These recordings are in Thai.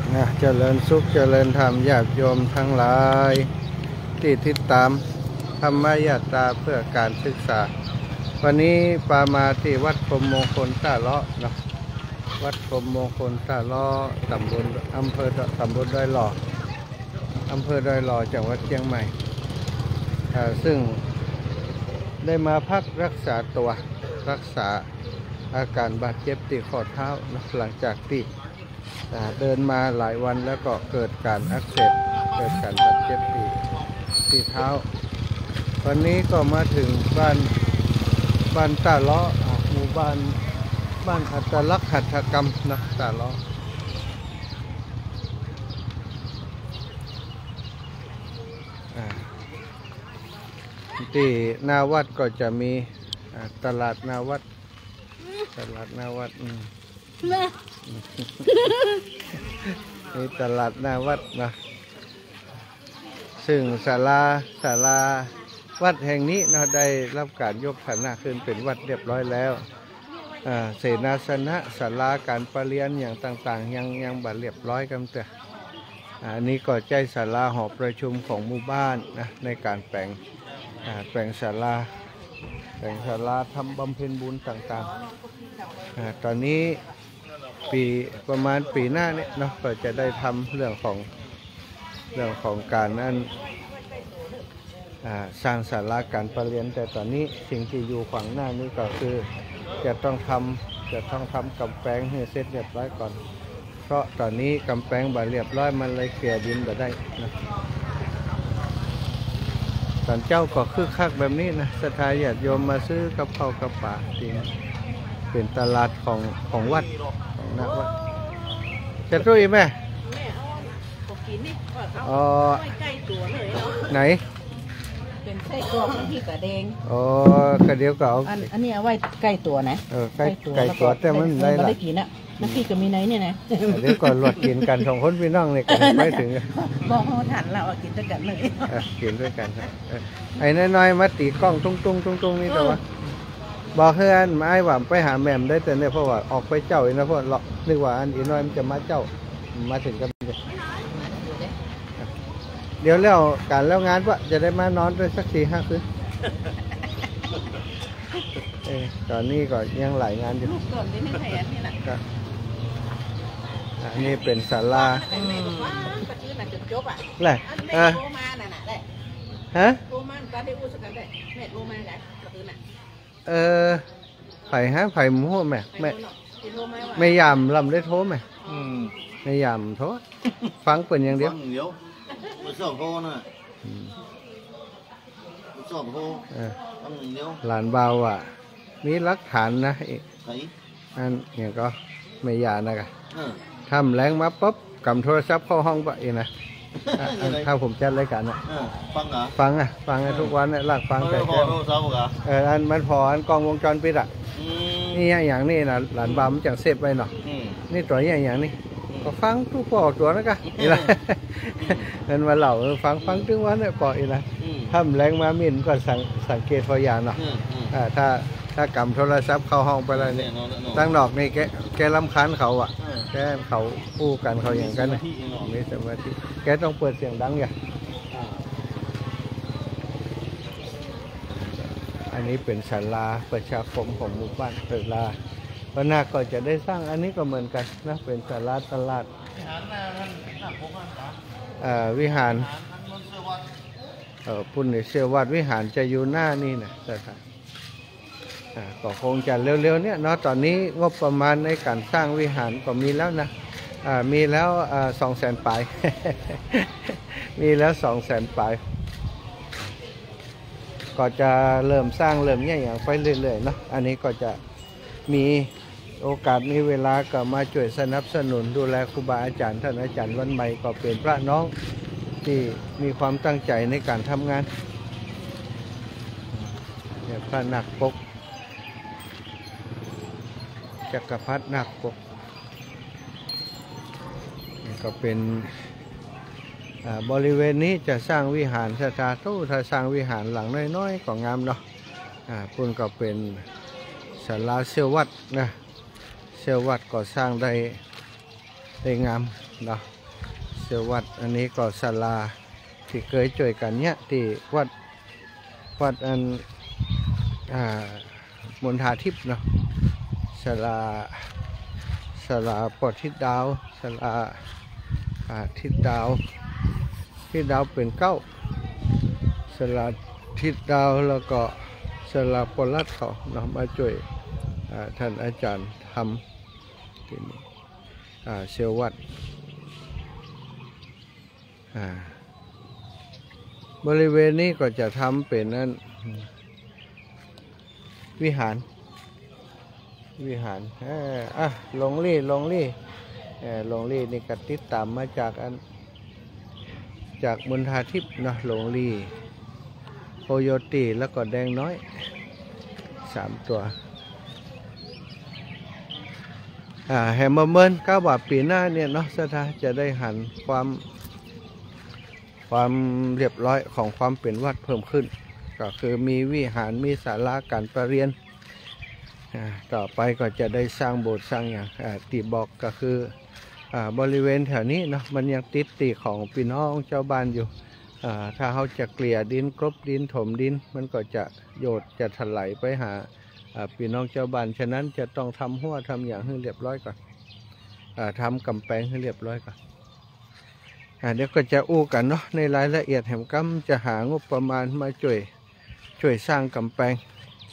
เจริญสุขเจริญธรรมญาติโยมทั้งหลายที่ติดตามธรรมยาตราเพื่อการศึกษาวันนี้ปามาที่วัดพรหมมงคลท่าเลาะนะวัดพรหมมงคลท่าเลาะตำบลอำเภอตำบลดอยหล่ออำเภอดอยหล่อจังหวัดเชียงใหม่ซึ่งได้มาพักรักษาตัวรักษาอาการบาดเจ็บที่ข้อเท้านะหลังจากที่เดินมาหลายวันแล้วก็เกิดการอักเสบเกิดการบาดเจ็บที่เท้าวันนี้ก็มาถึงบ้านตาล้อหมู่บ้านอัตลักษณ์หัตถกรรมนะตาล้อที่หน้าวัดก็จะมีตลาดหน้าวัดนี่ตลาดหน้าวัดนะซึ่งศาลาวัดแห่งนี้นะได้รับการยกฐานะขึ้นเป็นวัดเรียบร้อยแล้วเสนาสนะศาลาการประเรียนอย่างต่างๆยังบัดเรียบร้อยกันแต่อันนี้ก็ใจศาลาหอประชุมของหมู่บ้านนะในการแปลงศาลาทำบำเพ็ญบุญต่างๆตอนนี้ประมาณปีหน้านี้เนาะก็จะได้ทำเรื่องของการนั้นสร้างศาลาการประเรียนแต่ตอนนี้สิ่งที่อยู่ขวางหน้านี้ก็คือจะต้องทำกำแพงให้เสร็จเรียบร้อยก่อนเพราะตอนนี้กำแพงบ่เรียบร้อยมันเลยเกลี่ยดินบ่ได้นะตอนเจ้าก็คึกคักแบบนี้นะศรัทธาญาติโยมมาซื้อกับข้าวกับปลาจริงเป็นตลาดของวัดของนักวัดจะรู้อีกไหมอ๋อไหนเป็นไส้กรอกที่กระเดงอ๋อกระเดียวก็เอาอันนี้เอาไว้ใกล้ตัวนะใกล้ตัวแต่มันได้ละได้กินอ่ะน้ำพริกก็มีไหนเนี่ยนะเดี๋ยวก่อนหลดกินกันสองคนพี่น้องเนี่ยกันไม่ถึงบอกเขาถันเรากินด้วยกันเลยกินด้วยกันครับไอ้น้อยๆมาตีกล้องตุ้งนี่แต่ว่าบอกเพื่อนมาไอ้หว่ามไปหาแม่มได้แต่เนี่ยเพราะว่าออกไปเจ้าอีกนะเพราะเรานึกว่าอันอีน้อยมันจะมาเจ้ามาถึงกันเดี๋ยวแล้วการแล้วงานว่าจะได้มานอนด้วยสัก4-5 คืนตอนนี้ก็ยังหลายงานอยู่อันนี้เป็นศาลาแหละฮะไผ่หมูแม่ยามลำได้โทไหมไม่ยามโทฟังเปิดอย่างเดียวสอบโทน่ะสอบโทหลานเบาอ่ะมีหลักฐานนะอันเนี่ยก็ไม่ยานะกะทำแรงมาปุ๊บcầmโทรศัพท์เข้าห้องไปนะถ้าผมจัดรายการนะฟังทุกวันเนี่ยหลักฟังแต่อันมันพออันกล้องวงจรปิดอ่ะนี่อย่างนี้นะหลานเบามันจังเซฟไว้เนาะนี่ตัวอย่างนี้ก็ฟังทุกปอกตัวนะกะนี่แหละนั่นมาเหล่าฟังถึงวันเนี่ยปอกอีกนะถ้าแรงมามิ่นก็สังเกตพออย่างเนาะถ้ากำโทรศัพท์เข้าห้องไปแล้วเนี่ยตั้งดอกนี่แกรำคาญเขาอ่ะแกเขาคู่กันเขาอย่างกันนะไม่สมาธิแกต้องเปิดเสียงดังอย่างอันนี้เป็นศาลาประชาคมของหมู่บ้านศาลาพระนาคก็จะได้สร้างอันนี้ก็เหมือนกันนะเป็นศาลาตลาดวิหารปุ่นเชื่อวัดวิหารจะอยู่หน้านี่นะก็คงจะเร็วๆเนี่ยเนาะตอนนี้งบประมาณในการสร้างวิหารก็มีแล้วนะมีแล้ว200,000 ปลาย มีแล้ว200,000 ปลายก็จะเริ่มสร้างเริ่มอย่างไปเรื่อยๆเนาะอันนี้ก็จะมีโอกาสมีเวลาก็มาช่วยสนับสนุนดูแลครูบาอาจารย์ท่านอาจารย์วันใหม่ก็เป็นพระน้องที่มีความตั้งใจในการทำงานเนี่ยพระนักปกจักรพรรดินักปกก็เป็นบริเวณนี้จะสร้างวิหารสถาตู้ถ้าสร้างวิหารหลังน้อยๆก็งามเนาะพุ่นก็เป็นศาลาเชื่อวัดนะเชื่อวัดก็สร้างได้งามเนาะสียวัดอันนี้ก็ศาลาที่เคยช่วยกันเนี่ยที่วัดอันมณฑาทิพย์เนาะศาลาปอดทิศดาวศาลาทิศดาวเป็นเก้าศาลาทิศดาวแล้วก็ศาลาปอลัดเขาเนาะมาช่วยท่านอาจารย์ทำที่นี่เสียวัดบริเวณนี้ก็จะทำเป็นนั่นวิหารลงลี่นี่ก็ติดตามมาจากมณฑาทิพย์นะลงลี่โคโยตีแล้วก็แดงน้อย3 ตัวแฮมเมิน9 บาทปีหน้าเนี่ยเนาะสถาจะได้หันความเรียบร้อยของความเป็นวัดเพิ่มขึ้นก็คือมีวิหารมีศาลาการประเรียนต่อไปก็จะได้สร้างโบสถ์สร้างอย่างตีบอกก็คือบริเวณแถวนี้เนาะมันยังติดตีของพี่น้องเจ้าบ้านอยู่ถ้าเขาจะเกลี่ยดินกรบดินถมดินมันก็จะโยดจะถลายไปหาพี่น้องเจ้าบ้านฉะนั้นจะต้องทำหัวทำอย่างให้เรียบร้อยก่อนทำกำแพงให้เรียบร้อยก่อนเดี๋ยวก็จะอู้กันเนาะในรายละเอียดแห่งกรรมจะหางบประมาณมาช่วยสร้างกำแพง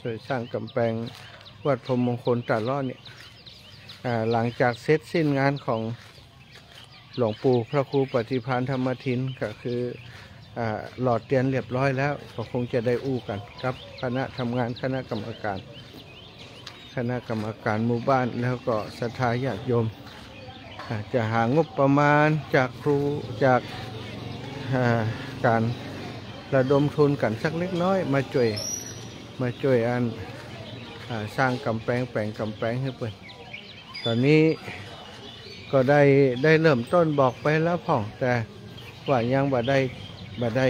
วัดพรหมมงคลตราดล้อเนี่ยหลังจากเสร็จสิ้นงานของหลวงปู่พระครูปฏิภาณธรรมทินก็คือหลอดเตียนเรียบร้อยแล้วก็คงจะได้อู้กันครับคณะทำงานคณะกรรมการหมู่บ้านแล้วก็ศรัทธาญาติโยมจะหางบประมาณจากครูจากการระดมทุนกันสักเล็กน้อยมาช่วยอันสร้างกำแพงแปลงกำแพงให้เปิดตอนนี้ก็ได้เริ่มต้นบอกไปแล้วพ่องแต่ว่ายังบ่ได้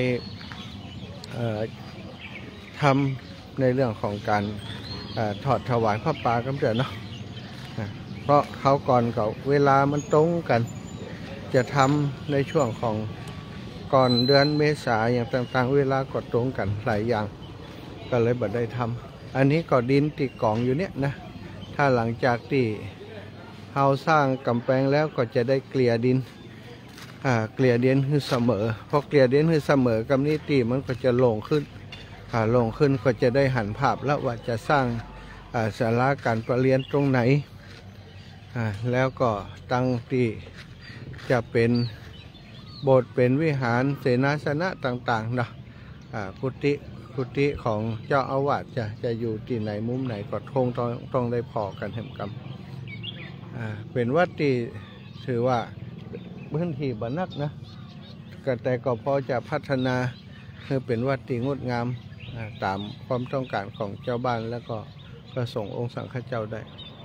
ทำในเรื่องของการถอดถวายพระป่ากันเถิดเนาะเพราะเขาก่อนก็เวลามันตรงกันจะทำในช่วงของก่อนเดือนเมษาอย่างต่างๆเวลาก็ตรงกันหลายอย่างก็เลยบ่ได้ทำอันนี้ก็ดินติดกองอยู่เนี่ยนะถ้าหลังจากที่เราสร้างกำแพงแล้วก็จะได้เกลี่ยดินคือเสมอพอเกลี่ยดินคือเสมอกำนี้ตีมันก็จะลงขึ้นก็จะได้หันภาพแล้วว่าจะสร้างศาลาการประเรียนตรงไหนแล้วก็ตั้งที่จะเป็นโบสถ์เป็นวิหารเสนาสนะต่างๆนะกุฏิของเจ้าอาวาสจะอยู่ที่ไหนมุมไหนก็ต้องได้พอกันเหมือนกันเป็นวัดที่ถือว่าพื้นที่บ้านนักนะแต่ก็พอจะพัฒนาให้เป็นวัดที่งดงามตามความต้องการของเจ้าบ้านแล้วก็ประสงค์องค์สังฆเจ้าได้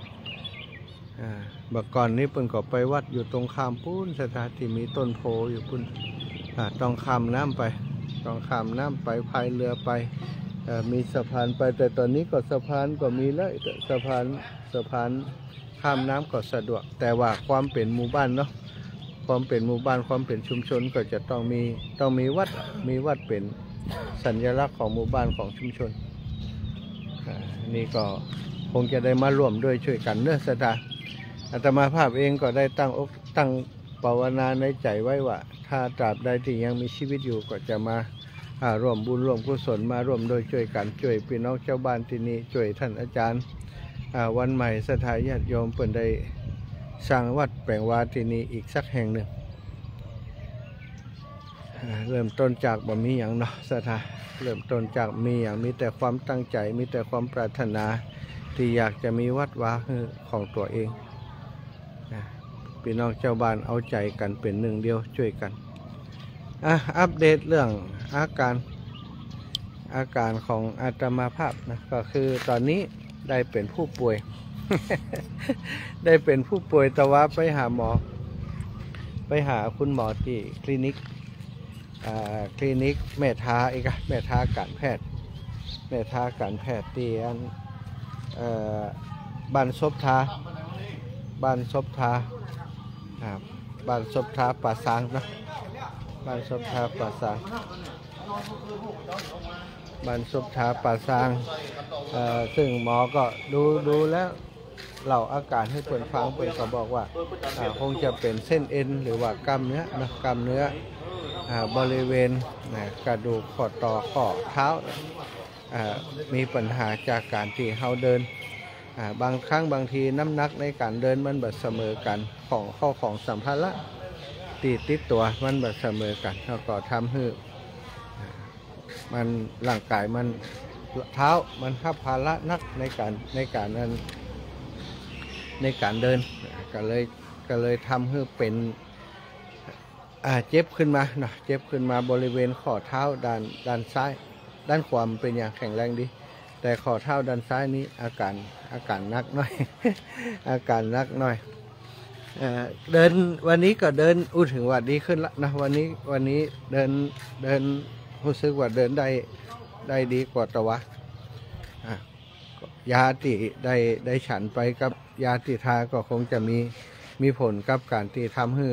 เมื่อก่อนนี้เพิ่นก็ไปวัดอยู่ตรงข้ามปุ้นสถานที่มีต้นโพอยู่ปุ้นต้องข้ามน้ำไปพายเรือไปมีสะพานไปแต่ตอนนี้ก็สะพานก็มีแล้วสะพานข้ามน้ำก็สะดวกแต่ว่าความเป็นหมู่บ้านเนาะความเป็นหมู่บ้านความเป็นชุมชนก็จะต้องมีวัดเป็นสัญลักษณ์ของหมู่บ้านของชุมชนนี่ก็คงจะได้มาร่วมด้วยช่วยกันเนื้อสถาอาตมาภาพเองก็ได้ตั้งภาวนาในใจไว้ว่าถ้าตราบใดที่ยังมีชีวิตอยู่ก็จะมาร่วมบุญร่วมกุศลมาร่วมโดยช่วยกันช่วยพี่น้องเจ้าบ้านที่นี่ช่วยท่านอาจารย์วันใหม่ศรัทธาญาติโยมเปิ่นได้สร้างวัดแปลงวาที่นี่อีกสักแห่งหนึ่งเริ่มต้นจากบ่มีอย่างเนาะศรัทธาเริ่มต้นจากมีแต่ความตั้งใจมีแต่ความปรารถนาที่อยากจะมีวัดวาของตัวเองพี่น้องเจ้าบ้านเอาใจกันเป็นหนึ่งเดียวช่วยกันอัปเดตเรื่องอาการของอาตมาภาพนะก็คือตอนนี้ได้เป็นผู้ป่วย แต่ว่าไปหาหมอไปหาคุณหมอที่คลินิกแม่ทาการแพทย์ที่บ้านซบทาบ้านศพทาป่าซางเนาะบ้านศพทาป่าซางบ้านศพทาป่าซางซึ่งหมอก็ดูแล้วเล่าอาการให้เปิดฟังเปิดก็บอกว่าคงจะเป็นเส้นเอ็นหรือว่ากล้ามเนื้อนะกล้ามเนื้อบริเวณกระดูกข้อต่อข้อเท้ามีปัญหาจากการที่เขาเดินบางครั้งบางทีน้ำหนักในการเดินมันแบบเสมอกันของข้อของสัมภาระติดตัวมันแบบเสมอกันแล้วก็ทำให้มันร่างกายมันเท้ามันรับภาระนักในการนั้นในการเดินก็เลยทำให้เป็นเจ็บขึ้นมาเนาะเจ็บขึ้นมาบริเวณข้อเท้าด้านซ้ายด้านขวาเป็นอย่างแข็งแรงดีแต่ข้อเท้าด้านซ้ายนี้อาการหนักหน่อย อาการหนักหน่อยเดินวันนี้ก็เดินถึงว่าดีขึ้นละนะวันนี้เดินรู้สึกว่าเดินได้ดีกว่าตะวะยาที่ได้ฉันไปกับยาที่ทาก็คงจะมีผลกับการที่ทำให้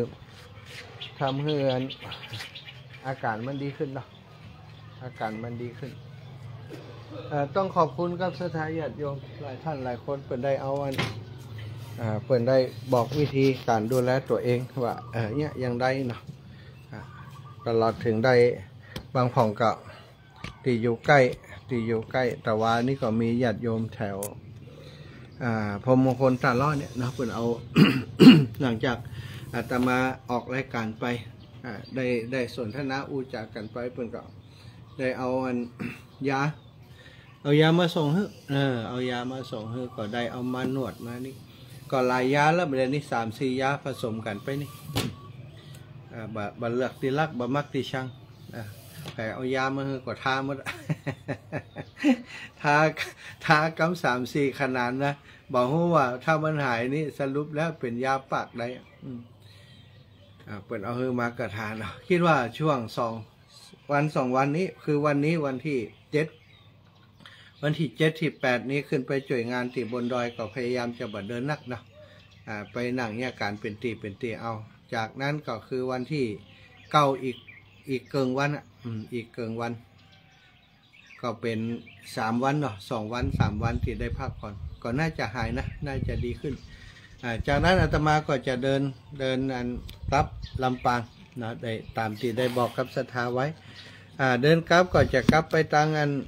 อาการมันดีขึ้นเนาะอาการมันดีขึ้นต้องขอบคุณกับสถาญาติโยมหลายท่านหลายคนเปิดได้เอาเปิดได้บอกวิธีการดูแลตัวเองว่าเนี่ยยังได้เนาะตลอดถึงได้บางผ่องกับที่อยู่ใกล้แต่ว่านี่ก็มีญาติโยมแถวพรหมมงคลตาล้อเนี่ยนะเปิดเอา หลังจากอาตมาออกรายการไปได้สนทนาอูจากกันไปเปิดก็ได้เอายามาส่งให้เอายามาส่งให้ก็ได้เอามาหนวดมานี่ก็หลายยาแล้วเดี๋ยวนี้3-4 ยาผสมกันไปนี่บะเลือกตีลักบะมักตีชังแต่เอายามาให้ก็ทาหมด ทากำ3-4 ขนาดนะบอกว่าถ้ามันหายนี่สรุปแล้วเป็นยาปากได้เปิดเอาเฮมากระทานคิดว่าช่วง2 วันนี้คือวันนี้วันที่7วันที่7ที่8นี้ขึ้นไปจ่วยงานที่บนดอยก็พยายามจะบัดเดินนักนะไปนั่งเนี่ยการเป็นตีเอาจากนั้นก็คือวันที่9อีกเกิงวันอีกเกิงวันก็เป็น3 วันเนาะ2 วัน3 วันที่ได้พักผ่อนก็น่าจะหายนะน่าจะดีขึ้นจากนั้นอาตมาก็จะเดินกลับลำปางนะได้ตามที่ได้บอกกับศรัทธาไว้เดินกลับก็จะกลับไปทาง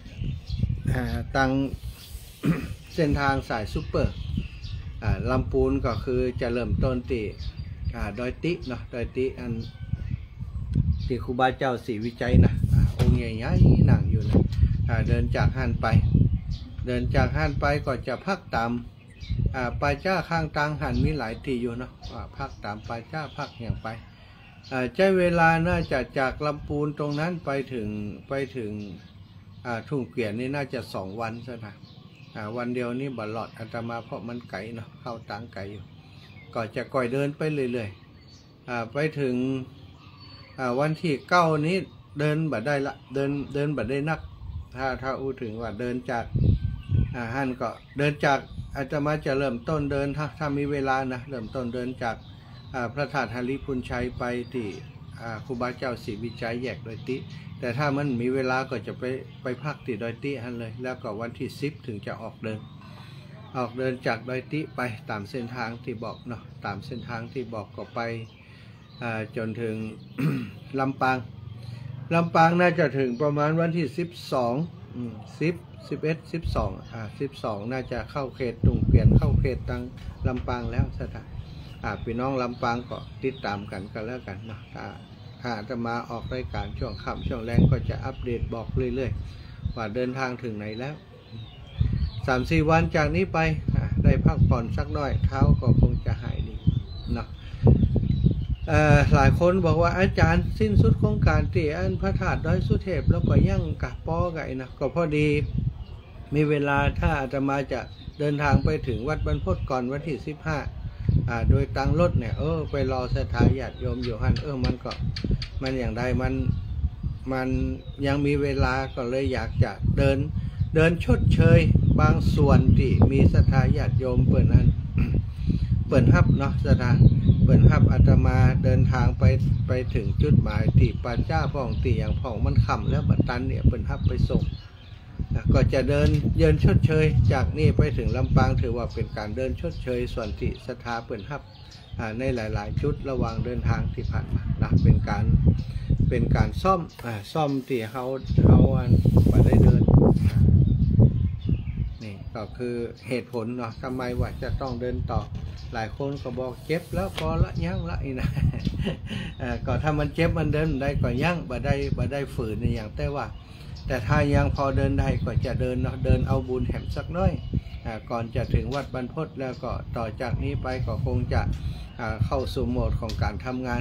เส้นทางสายซุปเปอร์ลำปูนก็คือจะเริ่มต้นที่ดอยติเนาะดอยติที่ครูบาเจ้าศรีวิจัยนะองค์ใหญ่ๆนั่งอยู่นะเดินจากห้านไปก็จะพักตามปลายจ้าข้างตังหันมีหลายที่อยู่เนาะพักตามปลายจ้าพักอย่างไปใช้เวลาน่าจะจากลำปูนตรงนั้นไปถึงทุ่งเกวียนนี่น่าจะ2 วันซะนะวันเดียวนี่บัลลอดอาตมาเพราะมันไกลเนาะเข้าตังไกลอยู่ก็จะก่อยเดินไปเรื่อยๆไปถึงวันที่9นี้เดินบัดได้ละเดินบัดได้นักถ้าอู้ถึงว่าเดินจากหันก็เดินจากอาตมาจะเริ่มต้นเดินถ้ามีเวลานะเริ่มต้นเดินจากพระธาตุหริพุนชัยไปที่ครูบาเจ้าศรีวิจัยแยกดอยติแต่ถ้ามันมีเวลาก็จะไปพักที่ดอยติหันเลยแล้วก็วันที่10ถึงจะออกเดินจากดอยติไปตามเส้นทางที่บอกเนาะตามเส้นทางที่บอกก็ไปจนถึง ลำปางน่าจะถึงประมาณวันที่12น่าจะเข้าเขตตุงเปลี่ยนเข้าเขตตังลำปางแล้วสถานพี่น้องลำปางก็ติดตามกันแล้วกันนะถ้าจะมาออกรายการช่วงค่ำช่วงแรงก็จะอัปเดตบอกเรื่อยๆว่าเดินทางถึงไหนแล้ว 3-4 วันจากนี้ไปได้พักผ่อนสักหน่อยเท้าก็คงจะหายดีเนาะหลายคนบอกว่าอาจารย์สิ้นสุดโครงการที่พระธาตุดอยสุเทพแล้วก็ยั่งกับป้อไก่นะก็พอดีมีเวลาถ้าอาตมาจะเดินทางไปถึงวัดบรรพตก่อนวันที่15โดยตั้งรถเนี่ยไปรอสถาญาติโยมอยู่หันมันอย่างใดมันยังมีเวลาก็เลยอยากจะเดินชดเชยบางส่วนที่มีสถาญาติโยมเปิดฮับเนาะสถาเปิดฮับอาตมาเดินทางไปถึงจุดหมายที่ป่าจ้าพ่องตีอย่างพ่องมันค่ำแล้วบัดตันเนี่ยเปิดฮับไปส่งก็จะเดินชดเชยจากนี่ไปถึงลำปางถือว่าเป็นการเดินชดเชยส่วนที่ศรัทธาเปิดฮับในหลายๆจุดระหว่างเดินทางที่ผ่านมานะเป็นการซ่อมที่เขาไปได้เดินนี่ก็คือเหตุผลเนาะทำไมว่าจะต้องเดินต่อหลายคนก็บอกเจ็บแล้วพอละยั่งละอีนะก็ถ้ามันเจ็บมันเดินได้ก็ยั่งบ่ได้ฝืนในอย่างแต่ถ้ายังพอเดินได้ก็จะเดินเนาะเดินเอาบุญแหมสักน้อยก่อนจะถึงวัดบรรพตแล้วก็ต่อจากนี้ไปก็คงจะเข้าสู่โหมดของการทำงาน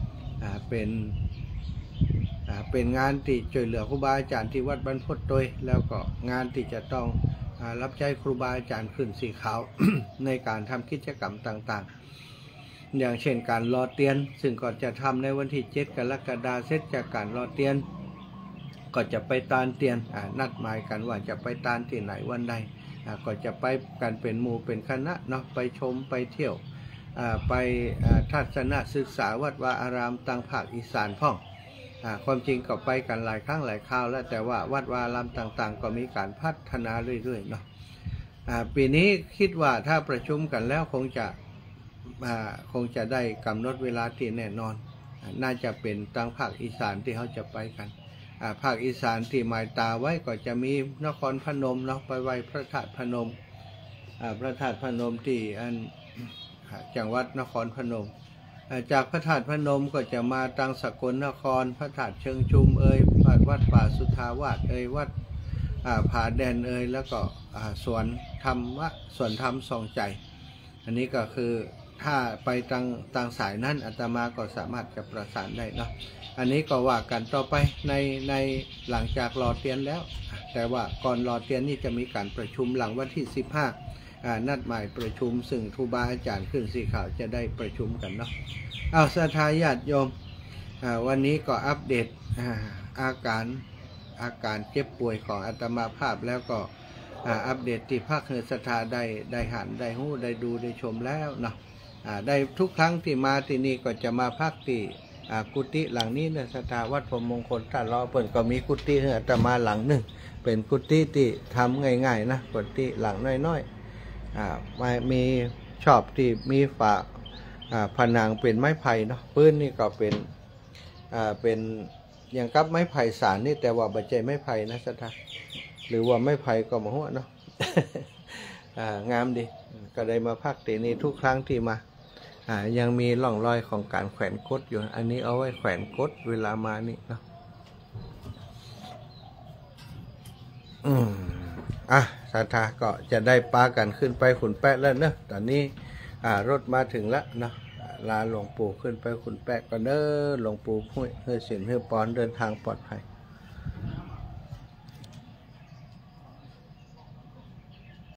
เป็นงานที่ช่วยเหลือครูบาอาจารย์ที่วัดบรรพตโดยแล้วก็งานที่จะต้องรับใช้ครูบาอาจารย์ขึ้นสีขาว ในการทำกิจกรรมต่างๆอย่างเช่นการรอเตียนซึ่งก่อนจะทำในวันที่7 กรกฎาคมเสร็จจากการรอเตียนก็จะไปตานเตียนนัดหมายกันว่าจะไปตานที่ไหนวันใดก็จะไปกันเป็นหมู่เป็นคณะเนาะไปชมไปเที่ยวไปทัศนศึกษาวัดวาอารามต่างภาคอีสานพ่องความจริงก็ไปกันหลายครั้งหลายคราวแล้วแต่ว่าวัดวาอารามต่างๆก็มีการพัฒนาเรื่อยๆเนาะปีนี้คิดว่าถ้าประชุมกันแล้วคงจะได้กำหนดเวลาที่แน่นอนน่าจะเป็นต่างภาคอีสานที่เขาจะไปกันภาคอีสานที่หมายตาไว้ก็จะมีนครพนมเนาะไปไหว้พระธาตุพนมพระธาตุพนมที่จังหวัดนครพนมจากพระธาตุพนมก็จะมาตังสกลนครพระธาตุเชิงชุมวัดป่าสุทาวาสวัดผาแดนแล้วก็สวนธรรมส่องใจอันนี้ก็คือถ้าไปต่างสายนั้นอาตมาก็สามารถจะประสานได้เนาะอันนี้ก็ว่ากันต่อไปในหลังจากรอเตียนแล้วแต่ว่าก่อนรอเตียนนี่จะมีการประชุมหลังวันที่15นัดหมายประชุมซึ่งครูบาอาจารย์ขึ้นสีขาวจะได้ประชุมกันเนาะเอาศรัทธาญาติโยมวันนี้ก็อัปเดตอาการเจ็บป่วยของอาตมาภาพแล้วก็อัปเดตที่ภาคเหนือศรัทธาได้หันได้หู้ได้ดูได้ชมแล้วเนาะได้ทุกครั้งที่มาที่นี่ก็จะมาพักที่กุฏิหลังนี้นะศรัทธาวัดพรหมมงคลตาล้อเปิ่นก็มีกุฏิให้อาตมาหลังหนึ่งเป็นกุฏิที่ทำง่ายๆนะกุฏิหลังน้อยๆมีชอบที่มีฝาผนังเป็นไม้ไผ่เนาะพื้นนี่ก็เป็นอย่างกับไม้ไผ่สารนี่แต่ว่าบัจเจไม้ไผ่นะศรัทธาหรือว่าไม้ไผ่ก็มาหัวเนาะ งามดีก็ได้มาพักที่นี่ทุกครั้งที่มายังมีร่องรอยของการแขวนกดอยู่อันนี้เอาไว้แขวนกดเวลามานี่เนาะศรัทธาก็จะได้ปากันขึ้นไปขุนแปะแล้วเนอะตอนนี้รถมาถึงแล้วเนาะลาหลวงปู่ขึ้นไปขุนแปะก็เนอะหลวงปู่ห้วยเฮือสินเฮือปอนเดินทางปลอดภัย